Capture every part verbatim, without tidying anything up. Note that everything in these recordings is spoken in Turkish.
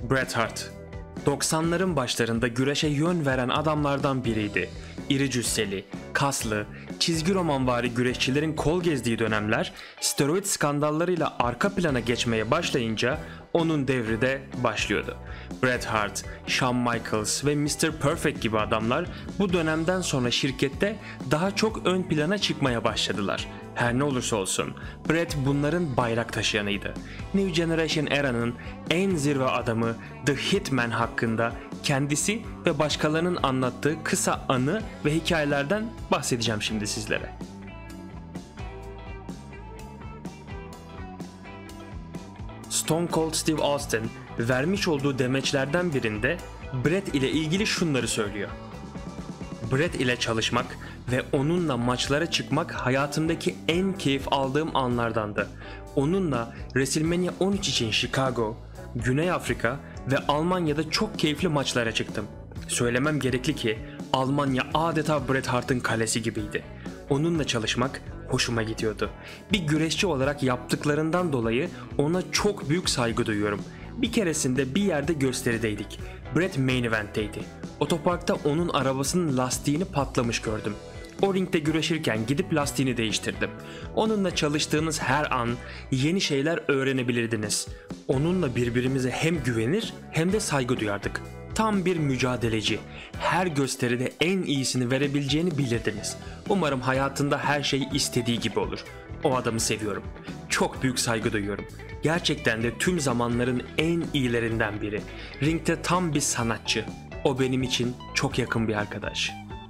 Bret Hart, doksanların başlarında güreşe yön veren adamlardan biriydi. İri cüsseli, kaslı, çizgi romanvari güreşçilerin kol gezdiği dönemler steroid skandallarıyla arka plana geçmeye başlayınca onun devri de başlıyordu. Bret Hart, Shawn Michaels ve mister Perfect gibi adamlar bu dönemden sonra şirkette daha çok ön plana çıkmaya başladılar. Her ne olursa olsun Bret bunların bayrak taşıyanıydı. New Generation Era'nın en zirve adamı The Hitman hakkında kendisi ve başkalarının anlattığı kısa anı ve hikayelerden bahsedeceğim şimdi sizlere. Stone Cold Steve Austin vermiş olduğu demeçlerden birinde Bret ile ilgili şunları söylüyor. Bret ile çalışmak ve onunla maçlara çıkmak hayatımdaki en keyif aldığım anlardandı. Onunla WrestleMania on üç için Chicago, Güney Afrika ve Almanya'da çok keyifli maçlara çıktım. Söylemem gerekli ki Almanya adeta Bret Hart'ın kalesi gibiydi. Onunla çalışmak hoşuma gidiyordu. Bir güreşçi olarak yaptıklarından dolayı ona çok büyük saygı duyuyorum. Bir keresinde bir yerde gösterideydik. Bret main event'teydi. Otoparkta onun arabasının lastiğini patlamış gördüm. O ringde güreşirken gidip lastiğini değiştirdim. Onunla çalıştığınız her an yeni şeyler öğrenebilirdiniz. Onunla birbirimize hem güvenir hem de saygı duyardık. Tam bir mücadeleci. Her gösteride en iyisini verebileceğini bilirdiniz. Umarım hayatında her şey istediği gibi olur. O adamı seviyorum. Çok büyük saygı duyuyorum. Gerçekten de tüm zamanların en iyilerinden biri. Ringde tam bir sanatçı. O benim için çok yakın bir arkadaş.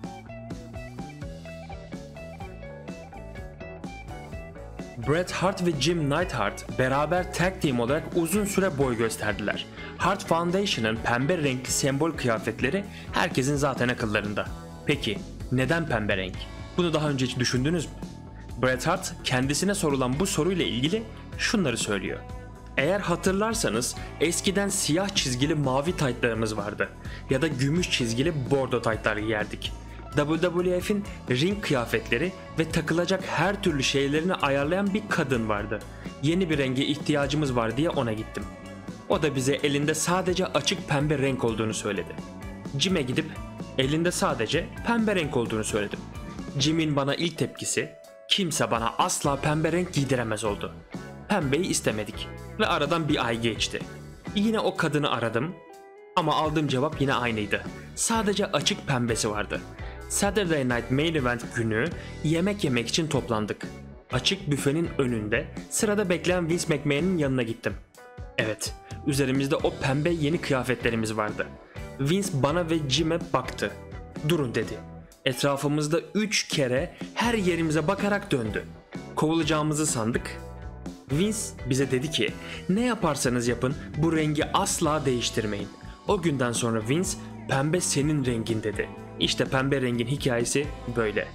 Bret Hart ve Jim Neidhart beraber tag team olarak uzun süre boy gösterdiler. Hart Foundation'ın pembe renkli sembol kıyafetleri herkesin zaten akıllarında. Peki neden pembe renk? Bunu daha önce hiç düşündünüz mü? Bret Hart kendisine sorulan bu soruyla ilgili şunları söylüyor. Eğer hatırlarsanız eskiden siyah çizgili mavi taytlarımız vardı ya da gümüş çizgili bordo taytlar giyerdik. W W F'in ring kıyafetleri ve takılacak her türlü şeylerini ayarlayan bir kadın vardı. Yeni bir renge ihtiyacımız var diye ona gittim. O da bize elinde sadece açık pembe renk olduğunu söyledi. Jim'e gidip elinde sadece pembe renk olduğunu söyledim. Jim'in bana ilk tepkisi kimse bana asla pembe renk giydiremez oldu. Pembeyi istemedik ve aradan bir ay geçti. Yine o kadını aradım ama aldığım cevap yine aynıydı. Sadece açık pembesi vardı. Saturday Night Main Event günü yemek yemek için toplandık. Açık büfenin önünde sırada bekleyen Vince McMahon'ın yanına gittim. Evet, üzerimizde o pembe yeni kıyafetlerimiz vardı. Vince bana ve Jim'e baktı. Durun dedi. Etrafımızda üç kere her yerimize bakarak döndü. Kovulacağımızı sandık. Vince bize dedi ki ne yaparsanız yapın bu rengi asla değiştirmeyin. O günden sonra Vince pembe senin rengin dedi. İşte pembe rengin hikayesi böyle.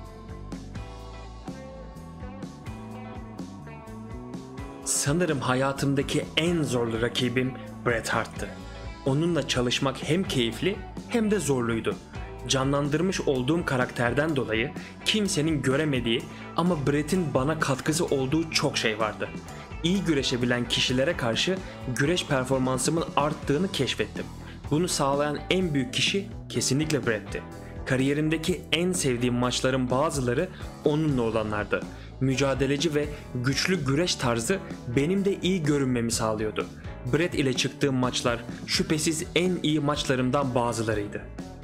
Sanırım hayatımdaki en zorlu rakibim Bret Hart'tı. Onunla çalışmak hem keyifli hem de zorluydu. Canlandırmış olduğum karakterden dolayı kimsenin göremediği ama Bret'in bana katkısı olduğu çok şey vardı. İyi güreşebilen kişilere karşı güreş performansımın arttığını keşfettim. Bunu sağlayan en büyük kişi kesinlikle Bret'ti. Kariyerimdeki en sevdiğim maçların bazıları onunla olanlardı. Mücadeleci ve güçlü güreş tarzı benim de iyi görünmemi sağlıyordu. Bret ile çıktığım maçlar şüphesiz en iyi maçlarımdan bazılarıydı.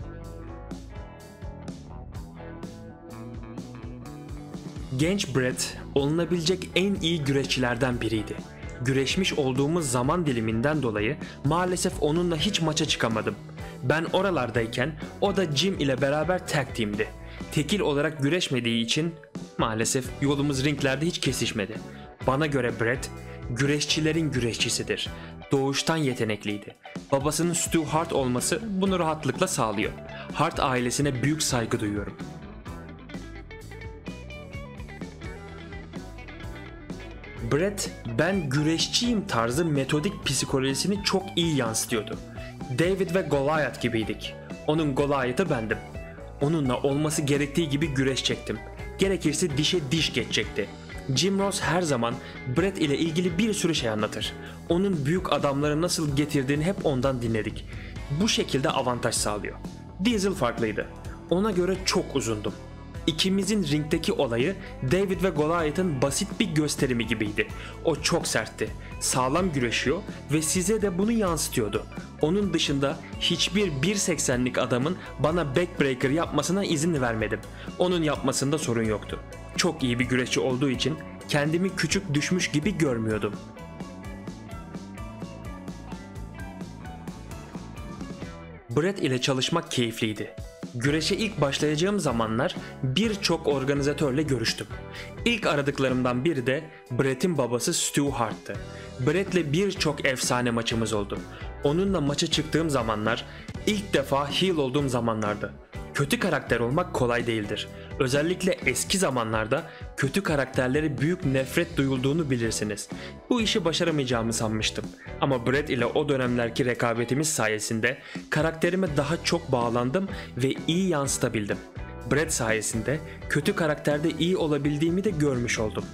Genç Bret olunabilecek en iyi güreşçilerden biriydi. Güreşmiş olduğumuz zaman diliminden dolayı maalesef onunla hiç maça çıkamadım. Ben oralardayken o da Jim ile beraber tag team'di. Tekil olarak güreşmediği için maalesef yolumuz ringlerde hiç kesişmedi. Bana göre Bret, güreşçilerin güreşçisidir. Doğuştan yetenekliydi. Babasının Stu Hart olması bunu rahatlıkla sağlıyor. Hart ailesine büyük saygı duyuyorum. Bret, ben güreşçiyim tarzı metodik psikolojisini çok iyi yansıtıyordu. David ve Goliath gibiydik. Onun Goliath'ı bendim. Onunla olması gerektiği gibi güreşecektim. Gerekirse dişe diş geçecekti. Jim Ross her zaman Bret ile ilgili bir sürü şey anlatır. Onun büyük adamları nasıl getirdiğini hep ondan dinledik. Bu şekilde avantaj sağlıyor. Diesel farklıydı. Ona göre çok uzundum. İkimizin ringdeki olayı David ve Goliath'ın basit bir gösterimi gibiydi. O çok sertti, sağlam güreşiyor ve size de bunu yansıtıyordu. Onun dışında hiçbir bir seksenlik adamın bana backbreaker yapmasına izin vermedim. Onun yapmasında sorun yoktu. Çok iyi bir güreşçi olduğu için kendimi küçük düşmüş gibi görmüyordum. Bret ile çalışmak keyifliydi. Güreşe ilk başlayacağım zamanlar birçok organizatörle görüştüm. İlk aradıklarımdan biri de Bret'in babası Stu Hart'tı. Bret'le birçok efsane maçımız oldu. Onunla maça çıktığım zamanlar ilk defa heel olduğum zamanlardı. Kötü karakter olmak kolay değildir. Özellikle eski zamanlarda kötü karakterlere büyük nefret duyulduğunu bilirsiniz. Bu işi başaramayacağımı sanmıştım. Ama Bret ile o dönemlerki rekabetimiz sayesinde karakterime daha çok bağlandım ve iyi yansıtabildim. Bret sayesinde kötü karakterde iyi olabildiğimi de görmüş oldum.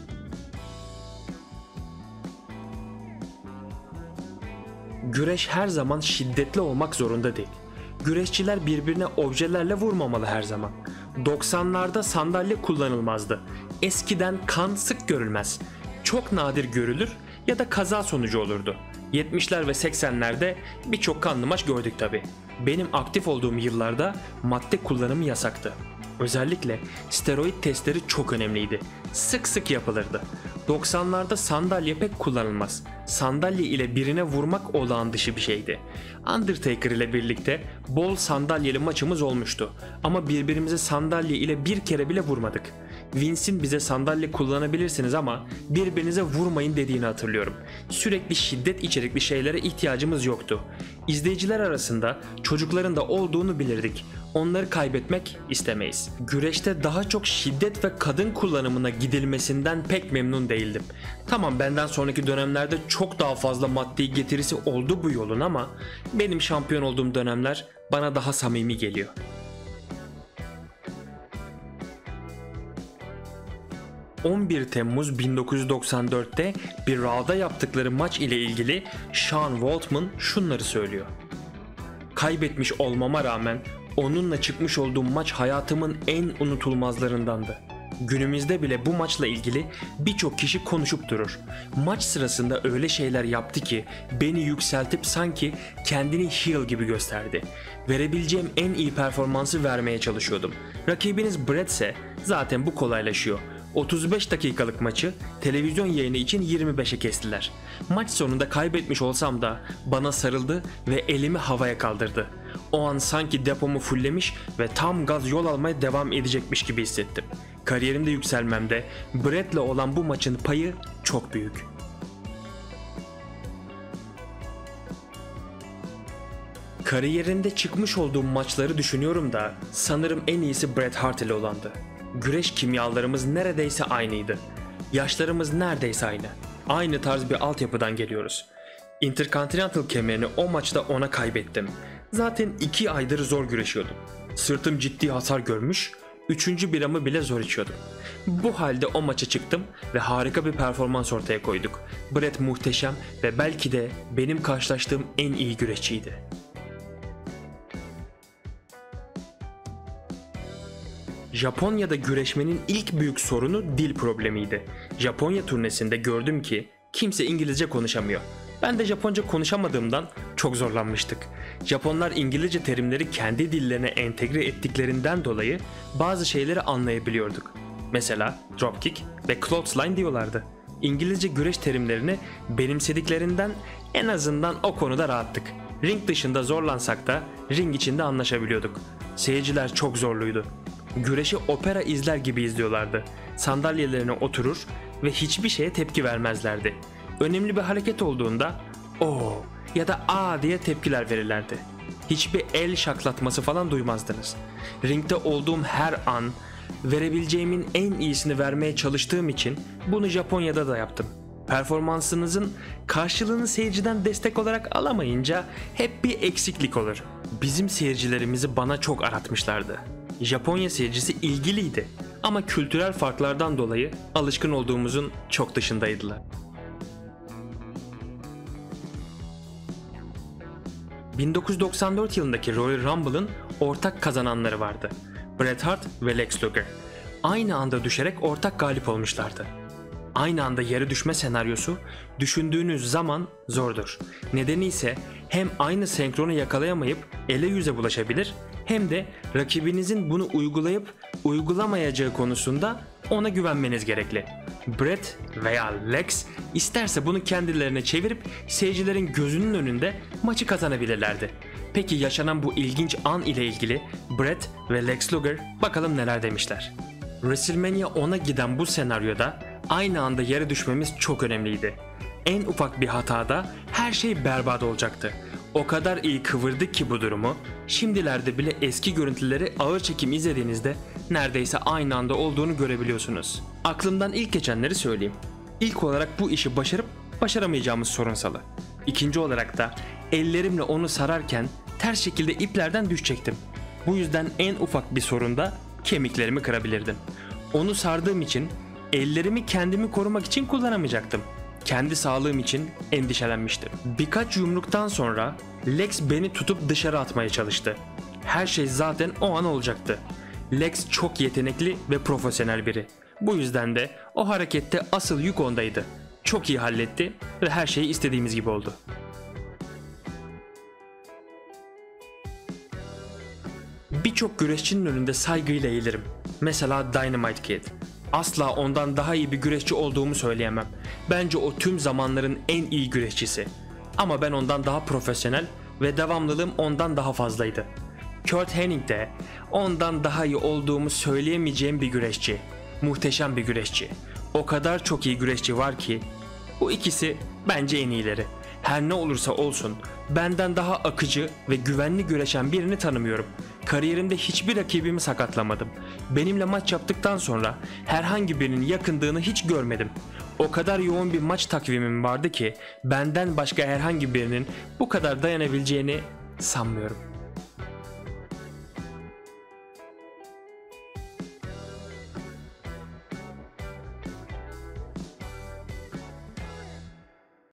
Güreş her zaman şiddetli olmak zorunda değil. Güreşçiler birbirine objelerle vurmamalı her zaman. doksanlarda sandalye kullanılmazdı. Eskiden kan sık görülmez. Çok nadir görülür ya da kaza sonucu olurdu. yetmişler ve seksenlerde birçok kanlı maç gördük tabi. Benim aktif olduğum yıllarda madde kullanımı yasaktı. Özellikle steroid testleri çok önemliydi. Sık sık yapılırdı. doksanlarda sandalye pek kullanılmaz. Sandalye ile birine vurmak olağan dışı bir şeydi. Undertaker ile birlikte bol sandalyeli maçımız olmuştu. Ama birbirimize sandalye ile bir kere bile vurmadık. Vince'in bize sandalye kullanabilirsiniz ama birbirinize vurmayın dediğini hatırlıyorum. Sürekli şiddet içerikli şeylere ihtiyacımız yoktu. İzleyiciler arasında çocukların da olduğunu bilirdik. Onları kaybetmek istemeyiz. Güreşte daha çok şiddet ve kadın kullanımına gidilmesinden pek memnun değildim. Tamam, benden sonraki dönemlerde çok daha fazla maddi getirisi oldu bu yolun ama benim şampiyon olduğum dönemler bana daha samimi geliyor. on bir Temmuz bin dokuz yüz doksan dörtte bir Raw'da yaptıkları maç ile ilgili Sean Waltman şunları söylüyor. Kaybetmiş olmama rağmen onunla çıkmış olduğum maç hayatımın en unutulmazlarındandı. Günümüzde bile bu maçla ilgili birçok kişi konuşup durur. Maç sırasında öyle şeyler yaptı ki beni yükseltip sanki kendini heel gibi gösterdi. Verebileceğim en iyi performansı vermeye çalışıyordum. Rakibiniz Bret ise zaten bu kolaylaşıyor. otuz beş dakikalık maçı televizyon yayını için yirmi beşe kestiler. Maç sonunda kaybetmiş olsam da bana sarıldı ve elimi havaya kaldırdı. O an sanki depomu fullemiş ve tam gaz yol almaya devam edecekmiş gibi hissettim. Kariyerimde yükselmemde Bret'le olan bu maçın payı çok büyük. Kariyerinde çıkmış olduğum maçları düşünüyorum da sanırım en iyisi Bret Hart ile olandı. Güreş kimyalarımız neredeyse aynıydı. Yaşlarımız neredeyse aynı. Aynı tarz bir altyapıdan geliyoruz. Intercontinental kemerini o maçta ona kaybettim. Zaten iki aydır zor güreşiyordum. Sırtım ciddi hasar görmüş, üçüncü biramı bile zor içiyordum. Bu halde o maça çıktım ve harika bir performans ortaya koyduk. Bret muhteşem ve belki de benim karşılaştığım en iyi güreşçiydi. Japonya'da güreşmenin ilk büyük sorunu dil problemiydi. Japonya turnesinde gördüm ki kimse İngilizce konuşamıyor. Ben de Japonca konuşamadığımdan çok zorlanmıştık. Japonlar İngilizce terimleri kendi dillerine entegre ettiklerinden dolayı bazı şeyleri anlayabiliyorduk. Mesela dropkick ve clothesline diyorlardı. İngilizce güreş terimlerini benimsediklerinden en azından o konuda rahattık. Ring dışında zorlansak da ring içinde anlaşabiliyorduk. Seyirciler çok zorluydu. Güreşi opera izler gibi izliyorlardı. Sandalyelerine oturur ve hiçbir şeye tepki vermezlerdi. Önemli bir hareket olduğunda "Oo" ya da "Aa" diye tepkiler verirlerdi. Hiçbir el şaklatması falan duymazdınız. Ringde olduğum her an verebileceğimin en iyisini vermeye çalıştığım için bunu Japonya'da da yaptım. Performansınızın karşılığını seyirciden destek olarak alamayınca hep bir eksiklik olur. Bizim seyircilerimizi bana çok aratmışlardı. Japonya seyircisi ilgiliydi ama kültürel farklardan dolayı alışkın olduğumuzun çok dışındaydılar. bin dokuz yüz doksan dört yılındaki Royal Rumble'ın ortak kazananları vardı. Bret Hart ve Lex Luger. Aynı anda düşerek ortak galip olmuşlardı. Aynı anda yere düşme senaryosu düşündüğünüz zaman zordur. Nedeni ise hem aynı senkronu yakalayamayıp ele yüze bulaşabilir, hem de rakibinizin bunu uygulayıp uygulamayacağı konusunda ona güvenmeniz gerekli. Bret veya Lex isterse bunu kendilerine çevirip seyircilerin gözünün önünde maçı kazanabilirlerdi. Peki yaşanan bu ilginç an ile ilgili Bret ve Lex Luger bakalım neler demişler. WrestleMania ona giden bu senaryoda aynı anda yere düşmemiz çok önemliydi. En ufak bir hatada her şey berbat olacaktı. O kadar iyi kıvırdık ki bu durumu, şimdilerde bile eski görüntüleri ağır çekim izlediğinizde neredeyse aynı anda olduğunu görebiliyorsunuz. Aklımdan ilk geçenleri söyleyeyim. İlk olarak bu işi başarıp başaramayacağımız sorunsalı. İkinci olarak da ellerimle onu sararken ters şekilde iplerden düşecektim. Bu yüzden en ufak bir sorunda kemiklerimi kırabilirdim. Onu sardığım için ellerimi kendimi korumak için kullanamayacaktım. Kendi sağlığım için endişelenmiştim. Birkaç yumruktan sonra Lex beni tutup dışarı atmaya çalıştı. Her şey zaten o an olacaktı. Lex çok yetenekli ve profesyonel biri. Bu yüzden de o harekette asıl yük ondaydı. Çok iyi halletti ve her şey istediğimiz gibi oldu. Birçok güreşçinin önünde saygıyla eğilirim. Mesela Dynamite Kid. Asla ondan daha iyi bir güreşçi olduğumu söyleyemem. Bence o tüm zamanların en iyi güreşçisi. Ama ben ondan daha profesyonel ve devamlılığım ondan daha fazlaydı. Curt Hennig de ondan daha iyi olduğumu söyleyemeyeceğim bir güreşçi. Muhteşem bir güreşçi. O kadar çok iyi güreşçi var ki bu ikisi bence en iyileri. Her ne olursa olsun benden daha akıcı ve güvenli güreşen birini tanımıyorum. Kariyerimde hiçbir rakibimi sakatlamadım. Benimle maç yaptıktan sonra herhangi birinin yakındığını hiç görmedim. O kadar yoğun bir maç takvimim vardı ki benden başka herhangi birinin bu kadar dayanabileceğini sanmıyorum.